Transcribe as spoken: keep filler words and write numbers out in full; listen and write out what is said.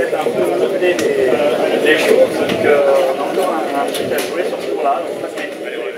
peut-être un peu monter les, les choses, donc euh, on a encore un, un truc à jouer sur ce tour-là, donc ça, c'est